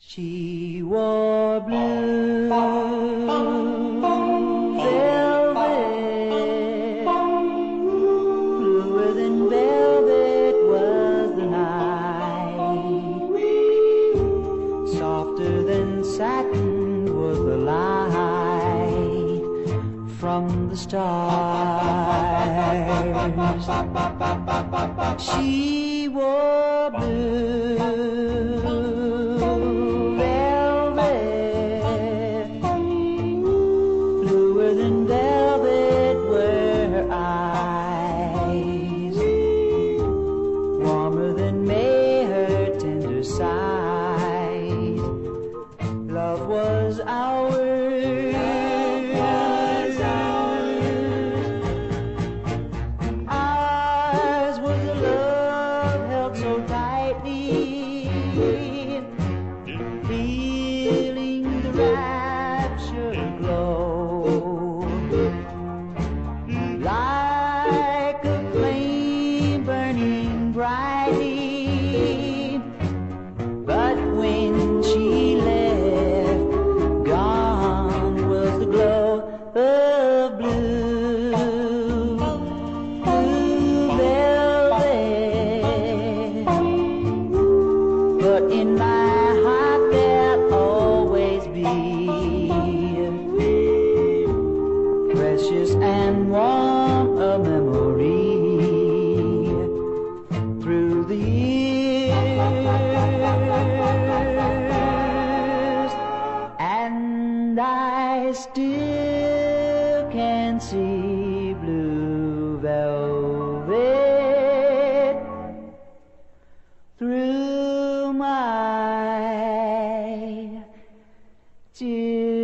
She wore blue velvet, bluer than velvet was the night, softer than satin was the light from the stars. She wore blue velvet, bluer than velvet were her eyes, warmer than May her tender sight. Love was ours, ours was a love held so tightly, feeling the rapture glow, like a flame burning brightly. But when she left, gone was the glow of blue, blue velvet. But in my heart there'll always be precious and warm a memory through the years, and I still can see blue velvet through my tears.